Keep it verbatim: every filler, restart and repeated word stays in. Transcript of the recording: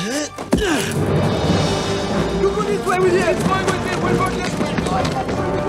You go this way with it. This way with it. We'll go this way.